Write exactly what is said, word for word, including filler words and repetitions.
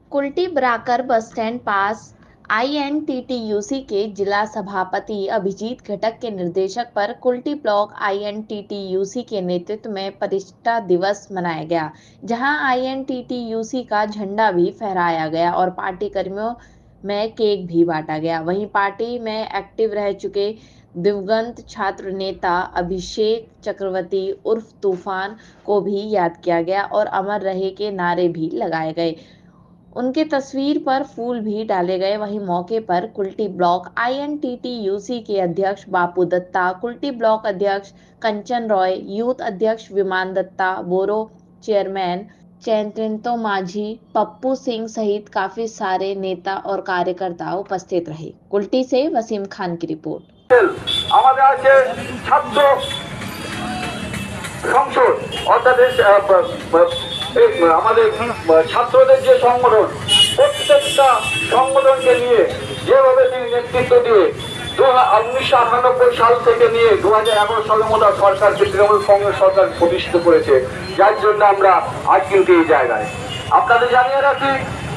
Kulti Barakar bus stand पास INTTUC के जिला सभापति अभिजीत घटक के निर्देशक पर कुल्टी ब्लॉक आईएनटीटीयूसी के नेतृत्व में प्रतिष्ठा दिवस मनाया गया, जहां आईएनटीटीयूसी का झंडा भी फहराया गया और पार्टी कर्मियों में केक भी बांटा गया। वहीं पार्टी में एक्टिव रह चुके दिवंगत छात्र नेता अभिषेक चक्रवर्ती उर्फ तूफान को भी याद किया गया और अमर रहे के नारे भी लगाए गए। उनके तस्वीर पर फूल भी डाले गए। वहीं मौके पर कुल्टी ब्लॉक आईएनटीटीयूसी के अध्यक्ष बापू दत्ता, कुल्टी ब्लॉक अध्यक्ष कंचन रॉय, यूथ अध्यक्ष विमान दत्ता, बोरो चेयरमैन चैतन्य माझी, पप्पू सिंह सहित काफी सारे नेता और कार्यकर्ता उपस्थित रहे। कुल्टी से वसीम खान की रिपोर्ट। আমাদের আছে ছাত্র সংসদ অর্থাৎ আমাদের ছাত্রদের যে সংগঠন, প্রত্যেকটা সংগঠনকে নিয়ে যেভাবে তিনি নেতৃত্ব দিয়ে উনিশশো আটানব্বই সাল থেকে নিয়ে দু হাজার এগারো সালের মতো সরকারকে তৃণমূল কংগ্রেস সরকার প্রতিষ্ঠিত করেছে, যার জন্য আমরা আজ কিন্তু এই জায়গায়। আপনাদের জানিয়ে রাখি